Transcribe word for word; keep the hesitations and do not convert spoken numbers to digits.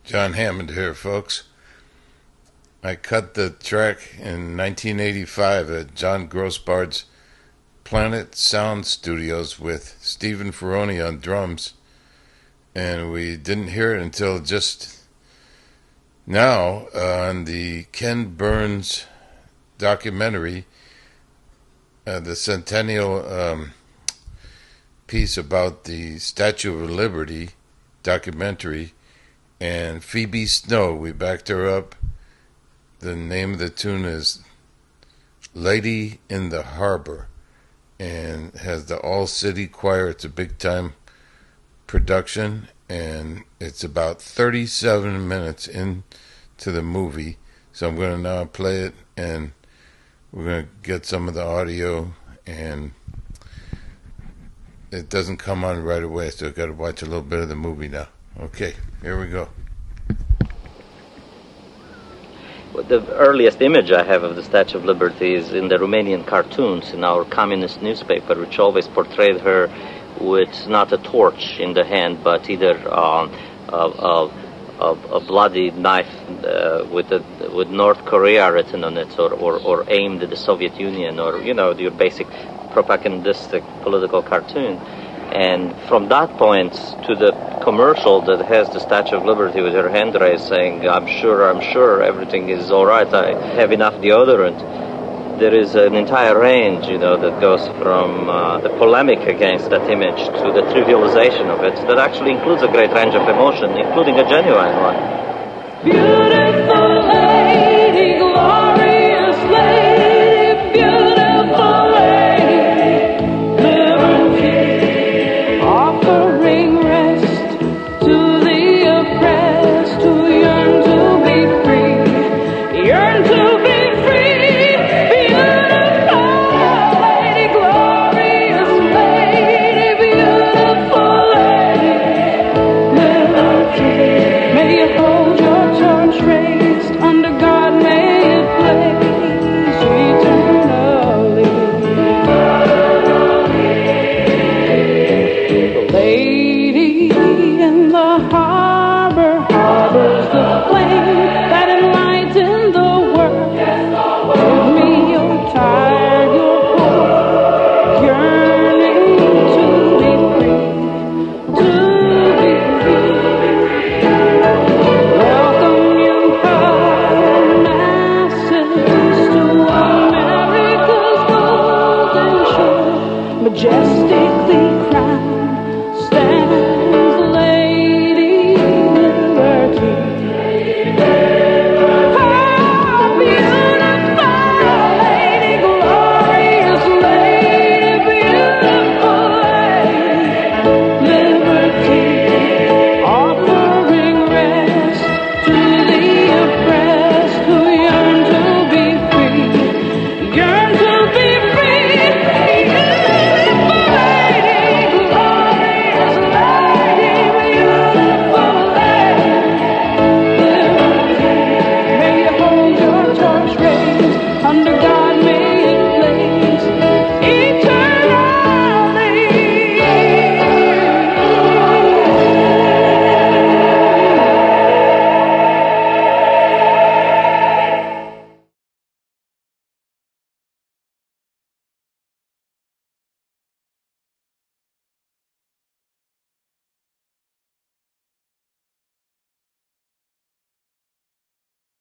Jon Hammond here, folks. I cut the track in nineteen eighty-five at John Grossbard's Planet Sound Studios with Stephen Ferrone on drums, and we didn't hear it until just now on the Ken Burns documentary, uh, the centennial um, piece about the Statue of Liberty documentary. And Phoebe Snow, we backed her up. The name of the tune is Lady in the Harbor, and has the All City Choir. It's a big time production, and it's about thirty-seven minutes into the movie. So I'm going to now play it, and we're going to get some of the audio, and it doesn't come on right away, so I've got to watch a little bit of the movie now. Okay, here we go. The earliest image I have of the Statue of Liberty is in the Romanian cartoons in our communist newspaper, which always portrayed her with not a torch in the hand, but either uh, a, a, a, a bloody knife uh, with a, with North Korea written on it, or, or, or aimed at the Soviet Union, or, you know, your basic propagandistic political cartoon. And from that point to the commercial that has the Statue of Liberty with her hand raised saying, I'm sure, I'm sure, everything is all right, I have enough deodorant, there is an entire range, you know, that goes from uh, the polemic against that image to the trivialization of it, that actually includes a great range of emotion, including a genuine one. Beauty.